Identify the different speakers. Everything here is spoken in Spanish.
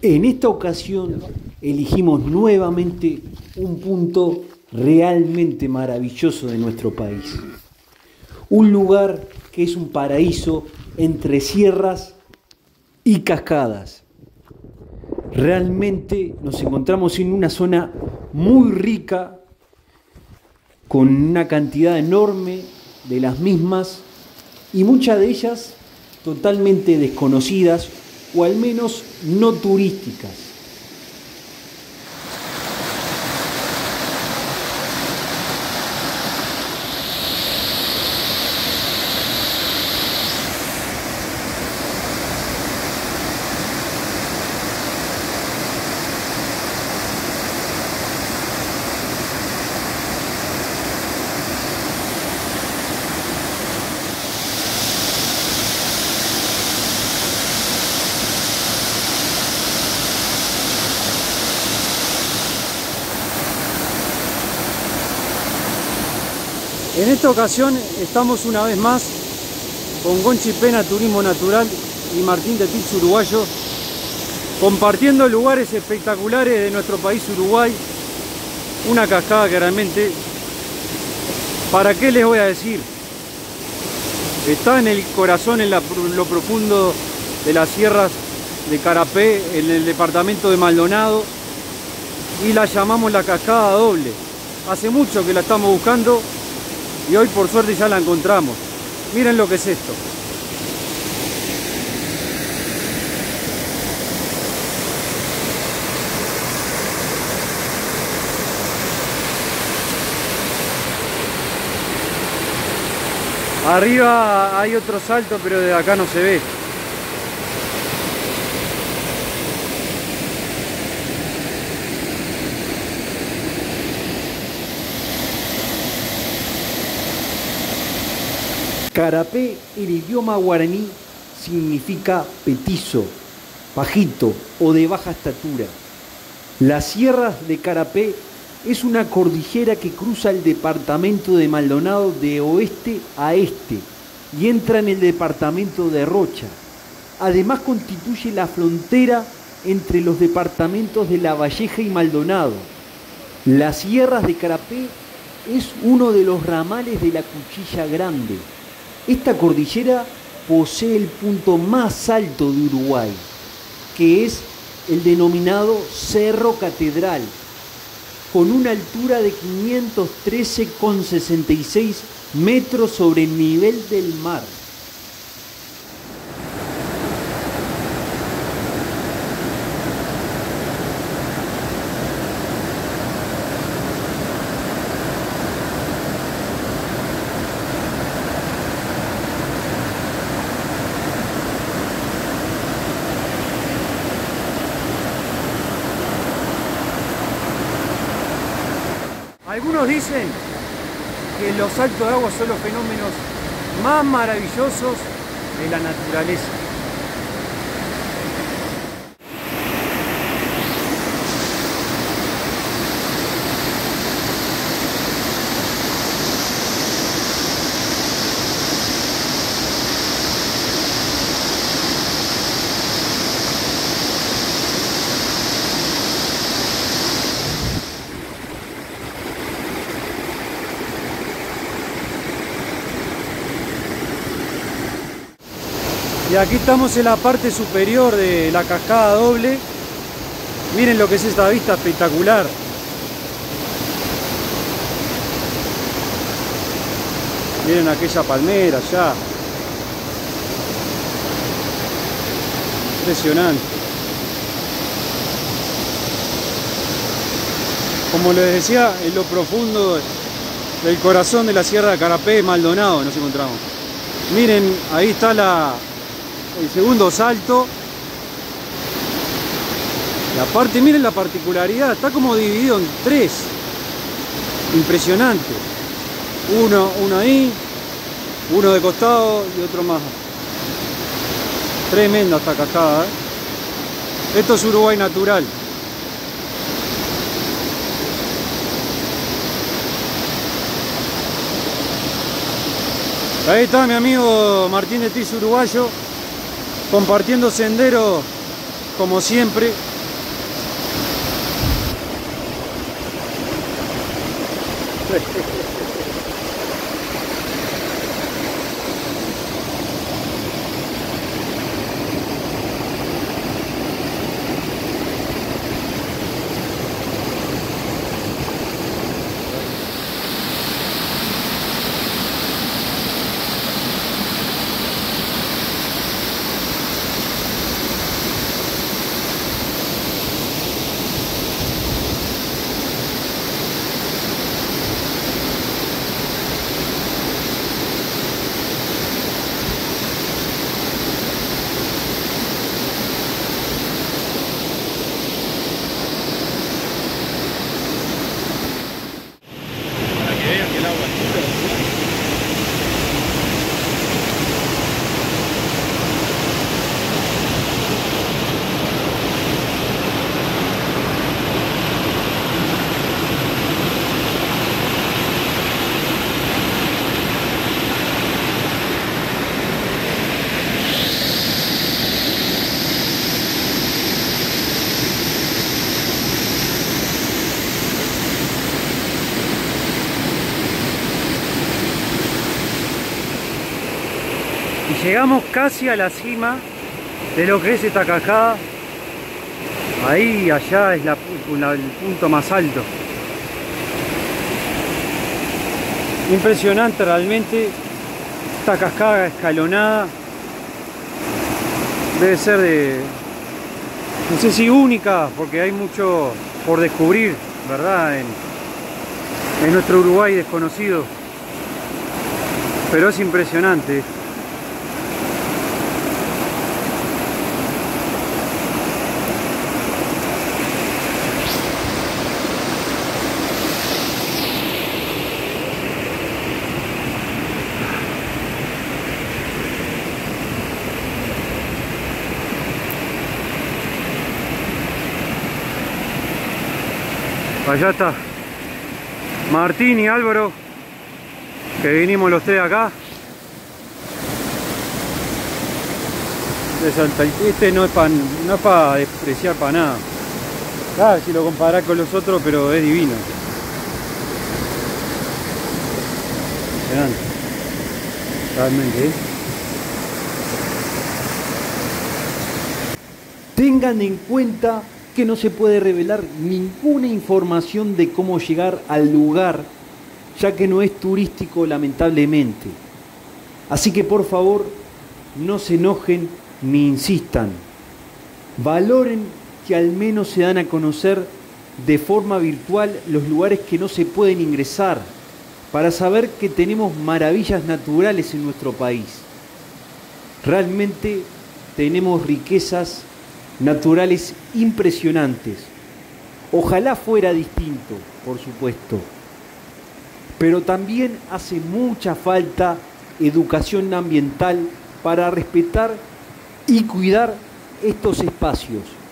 Speaker 1: En esta ocasión elegimos nuevamente un punto realmente maravilloso de nuestro país. Un lugar que es un paraíso entre sierras y cascadas. Realmente nos encontramos en una zona muy rica, con una cantidad enorme de las mismas y muchas de ellas totalmente desconocidas o al menos no turísticas.
Speaker 2: En esta ocasión estamos una vez más con Gonchi Pena Turismo Natural y Martín de Tips Uruguayo, compartiendo lugares espectaculares de nuestro país Uruguay. Una cascada que realmente, ¿para qué les voy a decir? Está en el corazón, en lo profundo de las sierras de Carapé, en el departamento de Maldonado, y la llamamos la Cascada Doble. Hace mucho que la estamos buscando y hoy por suerte ya la encontramos. Miren lo que es esto. Arriba hay otro salto, pero de acá no se ve.
Speaker 1: Carapé en el idioma guaraní significa petizo, bajito o de baja estatura. Las sierras de Carapé es una cordillera que cruza el departamento de Maldonado de oeste a este y entra en el departamento de Rocha. Además constituye la frontera entre los departamentos de Lavalleja y Maldonado. Las sierras de Carapé es uno de los ramales de la Cuchilla Grande. Esta cordillera posee el punto más alto de Uruguay, que es el denominado Cerro Catedral, con una altura de 513,66 metros sobre el nivel del mar.
Speaker 2: Algunos dicen que los saltos de agua son los fenómenos más maravillosos de la naturaleza. Y aquí estamos en la parte superior de la Cascada Doble. Miren lo que es esta vista espectacular. Miren aquella palmera allá. Impresionante. Como les decía, en lo profundo del corazón de la Sierra de Carapé, Maldonado, nos encontramos. Miren, ahí está el segundo salto. Y aparte miren la particularidad, está como dividido en tres. Impresionante. Uno ahí, uno de costado y otro más. Tremenda esta cascada, ¿eh? Esto es Uruguay natural. Ahí está mi amigo Martín de Tips Uruguayo, compartiendo sendero como siempre. Y llegamos casi a la cima de lo que es esta cascada. Ahí, allá es el punto más alto. Impresionante realmente esta cascada escalonada. Debe ser de, no sé si única, porque hay mucho por descubrir, ¿verdad? En nuestro Uruguay desconocido. Pero es impresionante. Allá está Martín y Álvaro, que vinimos los tres acá. Este no es para despreciar para nada. Claro, si lo comparás con los otros, pero es divino. Impresionante. Realmente, ¿eh?
Speaker 1: Tengan en cuenta que no se puede revelar ninguna información de cómo llegar al lugar, ya que no es turístico, lamentablemente. Así que por favor, no se enojen ni insistan. Valoren que al menos se dan a conocer de forma virtual los lugares que no se pueden ingresar, para saber que tenemos maravillas naturales en nuestro país. Realmente tenemos riquezas naturales impresionantes. Ojalá fuera distinto, por supuesto. Pero también hace mucha falta educación ambiental para respetar y cuidar estos espacios.